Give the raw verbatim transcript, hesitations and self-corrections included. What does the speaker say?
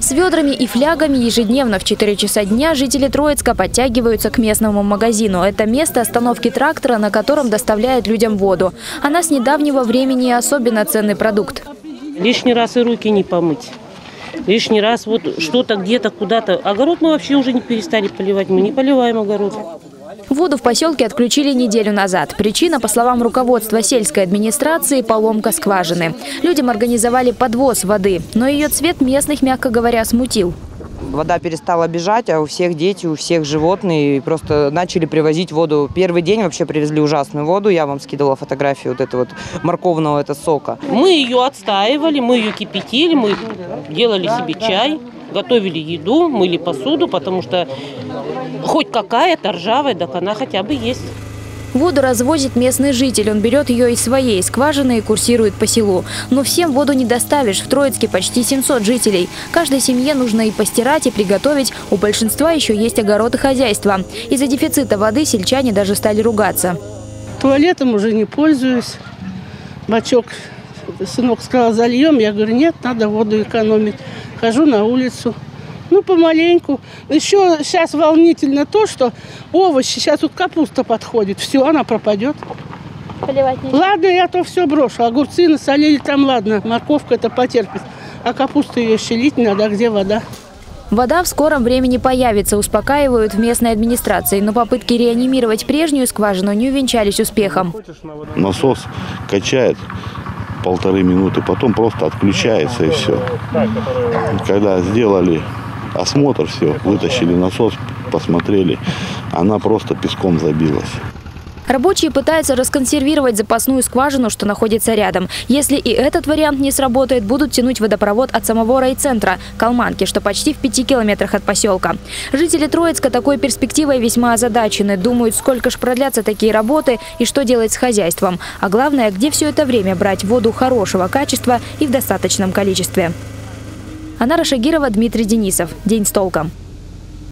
С ведрами и флягами ежедневно в четыре часа дня жители Троицка подтягиваются к местному магазину. Это место остановки трактора, на котором доставляют людям воду. Она с недавнего времени особенно ценный продукт. Лишний раз и руки не помыть. Лишний раз вот что-то где-то куда-то. Огород мы вообще уже не перестали поливать. Мы не поливаем огород. Воду в поселке отключили неделю назад. Причина, по словам руководства сельской администрации, поломка скважины. Людям организовали подвоз воды, но ее цвет местных, мягко говоря, смутил. Вода перестала бежать, а у всех дети, у всех животные. И просто начали привозить воду. Первый день вообще привезли ужасную воду. Я вам скидывала фотографию вот этого вот морковного это сока. Мы ее отстаивали, мы ее кипятили, мы делали себе чай, готовили еду, мыли посуду, потому что хоть какая-то ржавая, так она хотя бы есть. Воду развозит местный житель. Он берет ее из своей скважины и курсирует по селу. Но всем воду не доставишь. В Троицке почти семьсот жителей. Каждой семье нужно и постирать, и приготовить. У большинства еще есть огород и хозяйство. Из-за дефицита воды сельчане даже стали ругаться. Туалетом уже не пользуюсь. Бачок, сынок сказал, зальем. Я говорю, нет, надо воду экономить. Хожу на улицу. Ну, помаленьку. Еще сейчас волнительно то, что овощи, сейчас тут капуста подходит. Все, она пропадет. Поливать нельзя. Ладно, я то все брошу. Огурцы насолили, там ладно. Морковка это потерпит. А капусту ее щелить надо, а где вода? Вода в скором времени появится, успокаивают в местной администрации. Но попытки реанимировать прежнюю скважину не увенчались успехом. Насос качает полторы минуты, потом просто отключается и все. Когда сделали осмотр, все, вытащили насос, посмотрели, она просто песком забилась. Рабочие пытаются расконсервировать запасную скважину, что находится рядом. Если и этот вариант не сработает, будут тянуть водопровод от самого райцентра Калманки, что почти в пяти километрах от поселка. Жители Троицка такой перспективой весьма озадачены. Думают, сколько ж продлятся такие работы и что делать с хозяйством. А главное, где все это время брать воду хорошего качества и в достаточном количестве. Анара Шагирова, Дмитрий Денисов. День с толком.